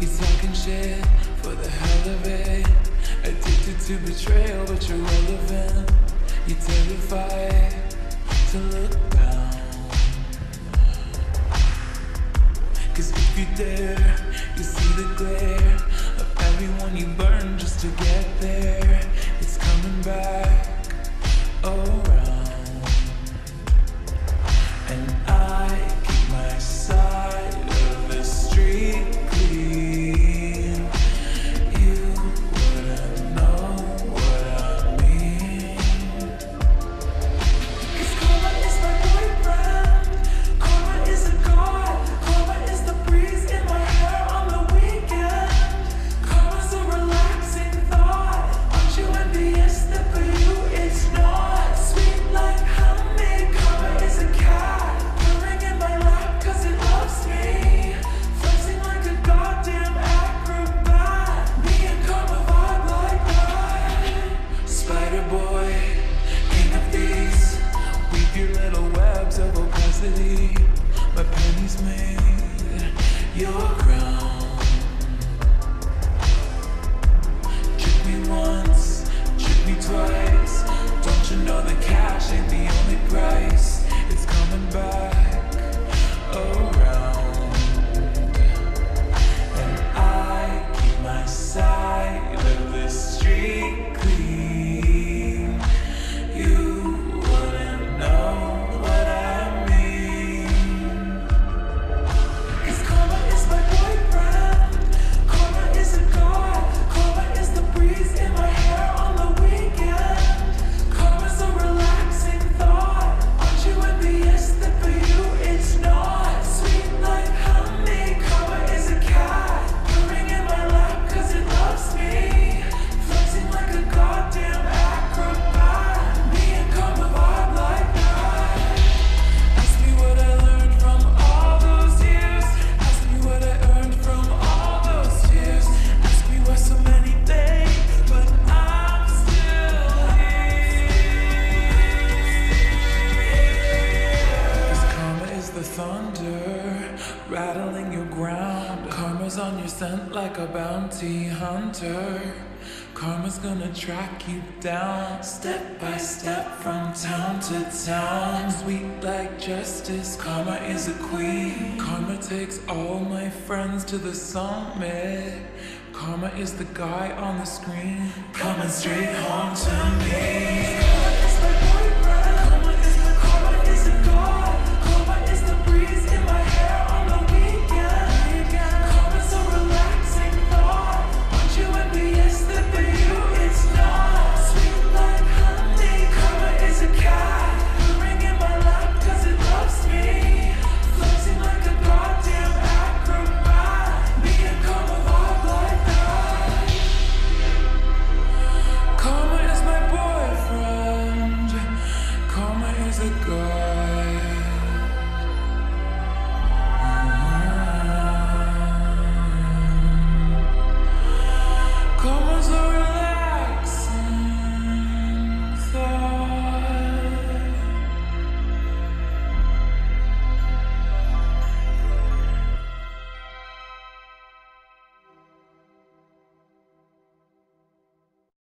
You talking shit for the hell of it. Addicted to betrayal, but you're relevant. You're terrified to look down. Cause if you dare, you see the glare of everyone you burn just to get there. It's coming back around. And I keep my side of the street clean. You wouldn't know what I mean. Cause karma is my boyfriend. Karma is a god. Karma is the breeze in my hair on the weekend. Karma's a relaxing thought. Aren't you envious that for you it's not? Sweet like honey. Karma is a cat. Purring in my lap cause it loves me. Flexing like a goddamn acrobat. Me and karma vibe like that. Spider boy, king of thieves. Weave your little webs of opacity. My pennies made your crown. Trick me once, trick me twice. Don't you know the cash ain't the only price? It's coming back around. And I keep my side of the street clean. You wouldn't know what I mean. Cause karma is my boyfriend. Karma is a god. Karma is the breeze in my hair on the weekend. Karma's a relaxing thought. Aren't you envious that for you it's not? Sweet like honey. Karma is a cat. Purring in my lap cause it loves me. Flexing like a goddamn acrobat. Me and karma vibe like that. Ask me what I learned from all those years. Ask me what I earned from all those tears. Ask me why so many days, but I'm still here. Cause karma is the thunder rattling your ground. Karma's on your scent like a bounty hunter. Karma's gonna track you down, step by step from town to town. Sweet like justice, karma is a queen. Karma takes all my friends to the summit. Karma is the guy on the screen, coming straight home to me.